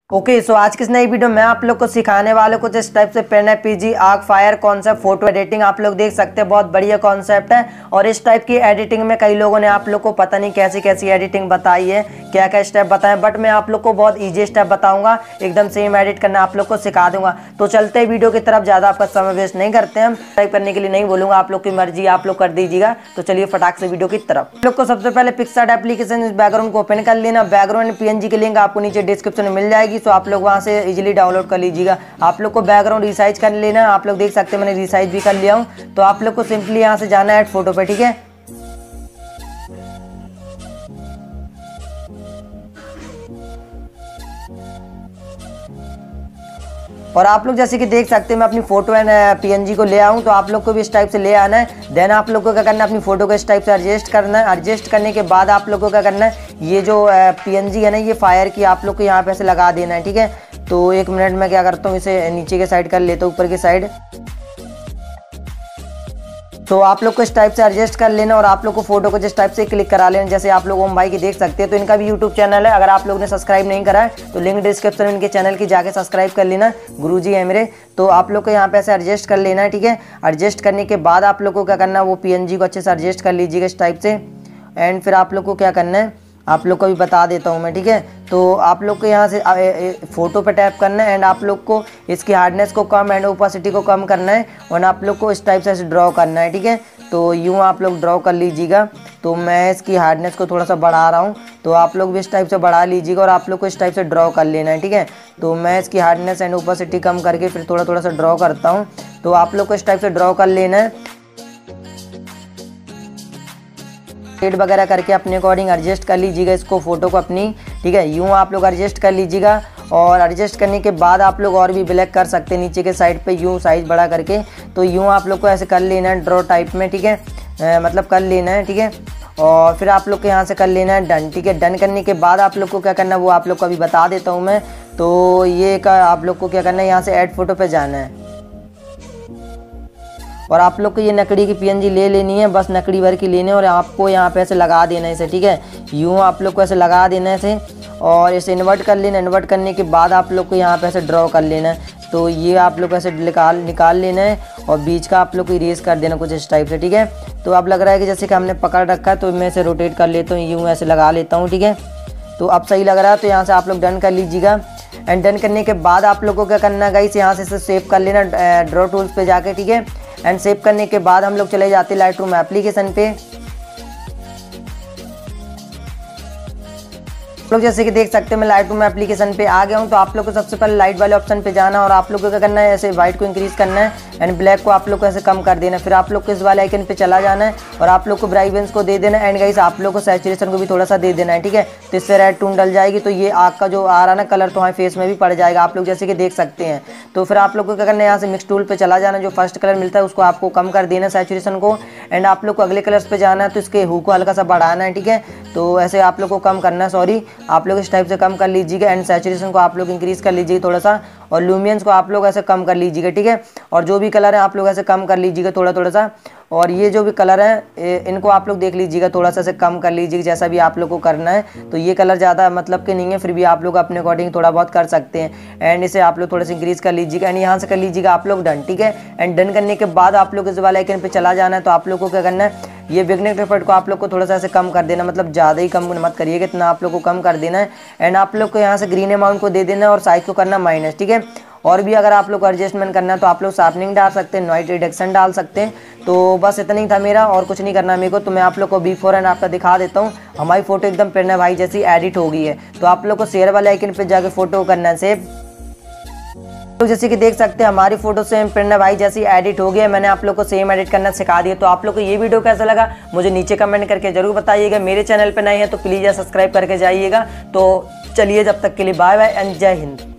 Okay so आज की इस नई वीडियो में आप लोग को सिखाने वाले कुछ इस टाइप से पेन है PG arc fire concept photo editing. आप लोग देख सकते हैं बहुत बढ़िया कॉन्सेप्ट है और इस टाइप की एडिटिंग में कई लोगों ने आप लोग को पता नहीं कैसी कैसी एडिटिंग बताई है, क्या क्या स्टेप बताएं, बट मैं आप लोग को बहुत ईजी स्टेप बताऊंगा, एकदम सेम एडिट करना आप लोग को सिखा दूंगा। तो चलते वीडियो की तरफ, ज़्यादा आपका समय वेस्ट नहीं करते हम, टाइप करने के लिए नहीं बोलूंगा, आप लोग की मर्जी आप लोग कर दीजिएगा। तो चलिए फटाक से वीडियो की तरफ। आप लोग को सबसे पहले पिक्सआर्ट एप्लीकेशन इस बैकग्राउंड को ओपन कर लेना। बैकग्राउंड पीएनजी की लिंक आपको नीचे डिस्क्रिप्शन में मिल जाएगी, तो आप लोग वहां से इजीली डाउनलोड कर लीजिएगा। आप लोग को बैकग्राउंड रिसाइज कर लेना। आप लोग देख सकते हैं मैंने रिसाइज भी कर लिया हूं। तो आप लोग को सिंपली यहां से जाना है ऐड फोटो पे, ठीक है। और आप लोग जैसे कि देख सकते हैं मैं अपनी फोटो एंड पीएनजी को ले आऊँ, तो आप लोग को भी इस टाइप से ले आना है। देन आप लोग को क्या करना है, अपनी फोटो को इस टाइप से एडजस्ट करना है। एडजस्ट करने के बाद आप लोग को क्या करना है, ये जो पीएनजी है ना, ये फायर की आप लोग को यहाँ पे ऐसे लगा देना है, ठीक है। तो एक मिनट में क्या करता हूँ, इसे नीचे के साइड कर लेता हूँ, ऊपर की साइड। तो आप लोग को इस टाइप से एडजस्ट कर लेना और आप लोग को फोटो को जिस टाइप से क्लिक करा लेना। जैसे आप लोग ओम भाई की देख सकते हैं, तो इनका भी यूट्यूब चैनल है, अगर आप लोग ने सब्सक्राइब नहीं करा है तो लिंक डिस्क्रिप्शन में इनके चैनल की जाके सब्सक्राइब कर लेना, गुरुजी है मेरे। तो आप लोग को यहाँ पे ऐसे एडजस्ट कर लेना है, ठीक है। एडजस्ट करने के बाद आप लोग को क्या करना है, वो पीएनजी को अच्छे से एडजस्ट कर लीजिएगा इस टाइप से। एंड फिर आप लोग को क्या करना है, आप लोग को भी बता देता हूँ मैं, ठीक है। तो आप लोग को यहाँ से फोटो पे टैप करना है एंड आप लोग को इसकी हार्डनेस को कम एंड ओपेसिटी को कम करना है और आप लोग को इस टाइप से ऐसे ड्रॉ करना है, ठीक है। तो यूँ आप लोग ड्रॉ कर लीजिएगा। तो मैं इसकी हार्डनेस को थोड़ा सा बढ़ा रहा हूँ, तो आप लोग भी इस टाइप से बढ़ा लीजिएगा और आप लोग को इस टाइप से ड्रॉ कर लेना है, ठीक है। तो मैं इसकी हार्डनेस एंड ओपेसिटी कम करके फिर थोड़ा थोड़ा सा ड्रॉ करता हूँ। तो आप लोग को इस टाइप से ड्रॉ कर लेना है, शेड वगैरह करके अपने अकॉर्डिंग एडजस्ट कर लीजिएगा इसको, फोटो को अपनी, ठीक है। यूँ आप लोग एडजस्ट कर लीजिएगा और एडजस्ट करने के बाद आप लोग और भी ब्लैक कर सकते हैं नीचे के साइड पे, यूँ साइज बड़ा करके। तो यूँ आप लोग को ऐसे कर लेना है ड्रॉ टाइप में, ठीक है, मतलब कर लेना है, ठीक है। और फिर आप लोग को यहाँ से कर लेना है डन, ठीक है। डन करने के बाद आप लोग को क्या करना है वो आप लोग को अभी बता देता हूँ मैं। तो ये आप लोग को क्या करना है, यहाँ से ऐड फोटो पे जाना है और आप लोग को ये नकड़ी की पीएनजी ले लेनी है, बस नकड़ी भर की लेनी है और आपको यहाँ पे ऐसे लगा देना है इसे, ठीक है। यूँ आप लोग को ऐसे लगा देना है इसे और इसे इन्वर्ट कर लेना। इन्वर्ट करने के बाद आप लोग को यहाँ पे ऐसे ड्रॉ कर लेना है। तो ये आप लोग को ऐसे निकाल लेना है और बीच का आप लोग को इरेज कर देना कुछ इस टाइप से, ठीक है। तो अब लग रहा है कि जैसे कि हमने पकड़ रखा है, तो मैं इसे रोटेट कर लेता हूँ, यूँ ऐसे लगा लेता हूँ, ठीक है। तो अब सही लग रहा है, तो यहाँ से आप लोग डन कर लीजिएगा। एंड डन करने के बाद आप लोग को क्या करना है गाइस, यहाँ से इसे सेव कर लेना ड्रॉ टूल्स पे जाके, ठीक है। एंड सेव करने के बाद हम लोग चले जाते हैं लाइटरूम एप्लीकेशन पे। लोग जैसे कि देख सकते हैं मैं लाइटरूम एप्लीकेशन पे आ गया हूं। तो आप लोग को सबसे पहले लाइट वाले ऑप्शन पे जाना और आप लोग को क्या करना है, ऐसे व्हाइट को इंक्रीज करना है एंड ब्लैक को आप लोग को ऐसे कम कर देना। फिर आप लोग को इस वाले आइकन पे चला जाना है और आप लोग को ब्राइटनेस को दे देना है एंड गाइस आप लोग को सैचुरेशन को भी थोड़ा सा दे देना है, ठीक है। तो इससे रेड टून डल जाएगी, तो ये आग का जो आ रहा है ना कलर, तो हमारे फेस में भी पड़ जाएगा, आप लोग जैसे कि देख सकते हैं। तो फिर आप लोग को क्या करना है, यहाँ से मिक्स टूल पे चला जाना, जो फर्स्ट कलर मिलता है उसको आपको कम कर देना सैचुरेशन को। एंड आप लोग को अगले कलर्स पे जाना है, तो इसके हू को हल्का सा बढ़ाना है, ठीक है। तो ऐसे आप लोग को कम करना है, सॉरी, आप लोग इस टाइप से कम कर लीजिएगा। एंड सैचुरेशन को आप लोग इंक्रीज कर लीजिए थोड़ा सा और लुमियंस को आप लोग ऐसे कम कर लीजिएगा, ठीक है। और जो भी कलर है आप लोग ऐसे कम कर लीजिएगा थोड़ा थोड़ा सा। और ये जो भी कलर है इनको आप लोग देख लीजिएगा, थोड़ा सा ऐसे कम कर लीजिएगा, जैसा भी आप लोग को करना है। तो ये कलर ज़्यादा मतलब के नहीं है, फिर भी आप लोग अपने अकॉर्डिंग थोड़ा बहुत कर सकते हैं। एंड इसे आप लोग थोड़ा सा इंक्रीज कर लीजिएगा एंड यहाँ से कर लीजिएगा आप लोग डन, ठीक है। एंड डन करने के बाद आप लोग इस वाले आइकन पे चला जाना है। तो आप लोग को क्या करना है, ये विग्नेट इफेक्ट को आप लोग को थोड़ा सा ऐसे कम कर देना, मतलब ज़्यादा ही कम मत करिएगा, इतना आप लोग को कम कर देना है। एंड आप लोग को यहाँ से ग्रीन अमाउंट को दे देना और साइज को करना माइनस, ठीक है। और भी अगर आप लोग को एडजस्टमेंट करना है तो आप लोग शार्पनिंग डाल सकते हैं, नॉइज रिडक्शन डाल सकते हैं। तो बस इतना ही था मेरा, और कुछ नहीं करना मेरे को। तो मैं आप लोग को बिफोर एंड आफ्टर दिखा देता हूँ। हमारी फोटो एकदम प्रेरणा भाई जैसी एडिट हो गई है। तो आप लोग को शेयर वाले आइकन पे जाके फोटो करना है सेव। तो जैसे कि देख सकते हैं हमारी फोटो सेम प्रेरणा भाई जैसी एडिट हो गया। मैंने आप लोग को सेम एडिट करना सिखा दिया। तो आप लोग को ये वीडियो कैसा लगा मुझे नीचे कमेंट करके जरूर बताइएगा। मेरे चैनल पे नए हैं तो प्लीज़ सब्सक्राइब करके जाइएगा। तो चलिए जब तक के लिए बाय बाय एंड जय हिंद।